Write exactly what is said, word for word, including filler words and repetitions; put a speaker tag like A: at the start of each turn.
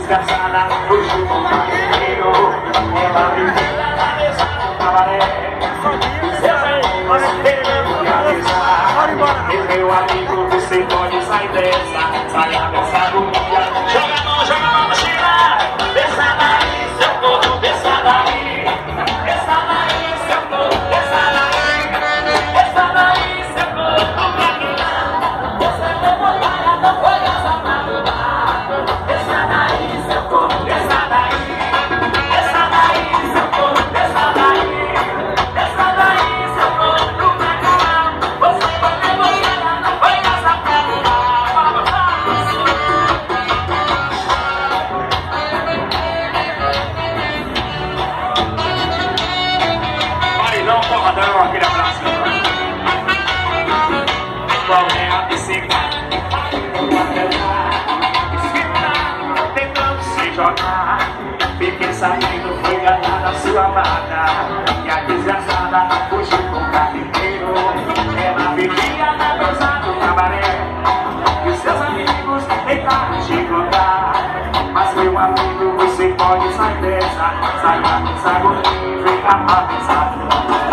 A: desgraçada fugiu com o carteiro. Ela vivia na mesa do cabaré. Os seus amigos deveriam me avisar. E meu amigo, você pode sair dessa. Saia dessa agonia. Joga a mão, joga a mão, mochila. Desça daí, seu corpo, desça daí. Desça daí, seu corpo, desça daí. Desça daí, seu corpo, pra mirar. Desça daí, montanha, não foi essa pra mudar. Desça daí, seu corpo, desça daí. Desça daí, seu corpo, desça daí. Desça daí, seu corpo, pra mirar. Você vai ter montanha, não foi essa pra mudar. Marilão, porradão, aquele abraço. Qual é a bicicleta? Tentando se jogar. Fiquei sabendo, foi ganhada a sua amada. E a desgraçada fugiu com o carteiro. Ela vivia na mesa do cabaré. E os seus amigos tentaram te encontrar. Mas meu amigo, você pode sair dessa. Saia dessa agonia e venha pra pensar.